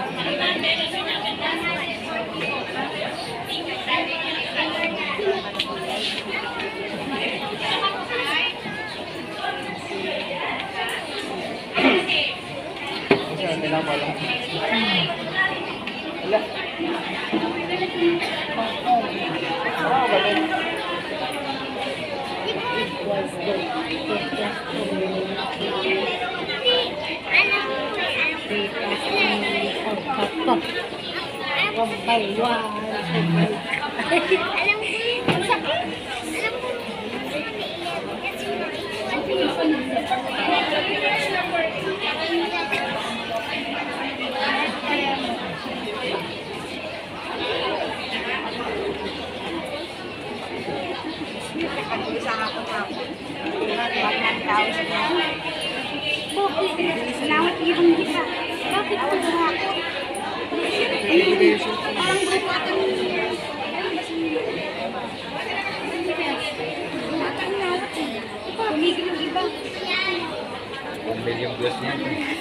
Yung views niya.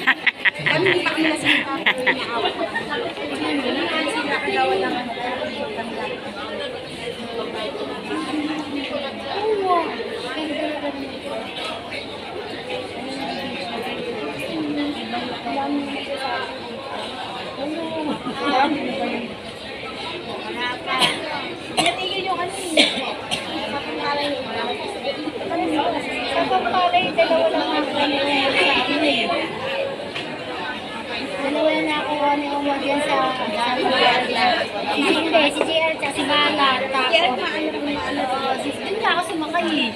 Dalawa na nakuha ni Omar yan sa hindi, si JR at si Bala. Tapos, hindi ako sumakay eh.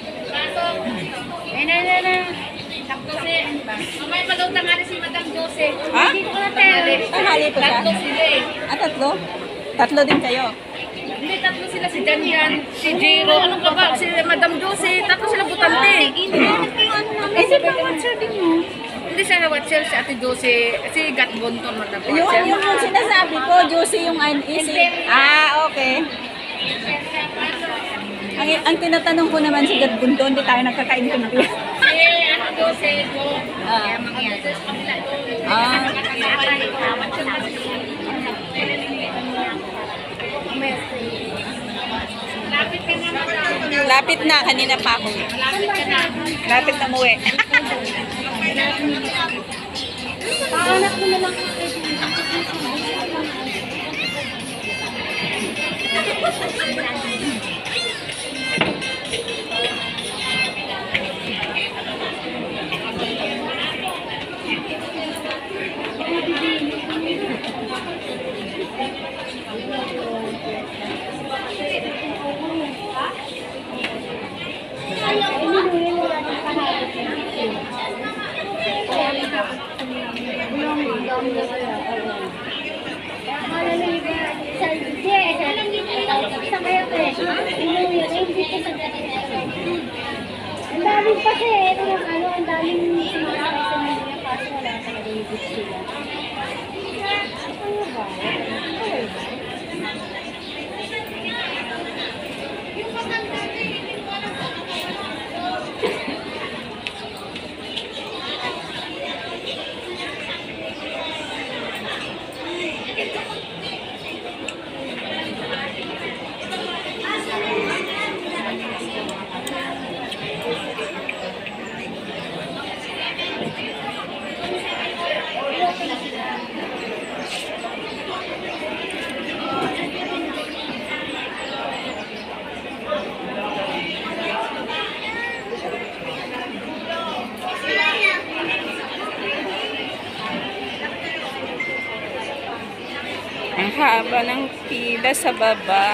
Na. Tapos may magawta nga rin si Madam Jose. Ha? Dito ko na tayo. Tanghali po siya? Tatlo sila eh. Tatlo? Tatlo din kayo? Hindi, tatlo sila. Si Janjan, si Jiro, ano ka ba? Si Madam Jose. Tatlo sila butante. Eh, si Pang-Watcher din mo. Hindi siya na-watcher si Ate Jose. Si Gat Bonton mag-watcher. Yung sinasabi ko, Juicy yung isip. Okay. Ang tinatanong ko naman si Gat Bonton, hindi tayo nagkakaintindihan. Eh, Ate Jose, kaya mangyari. Lapit na, kanina pa ako. Lapit na muwi. Paanak mo na lang. Ang daming kasi, ito yung ano, ang daming sumasakay sa mga kaso wala sa nalilibig sila. Ano ba? Ang haba ng pila sa baba.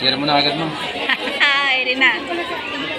Share mo na agad mo. Ay, rin na.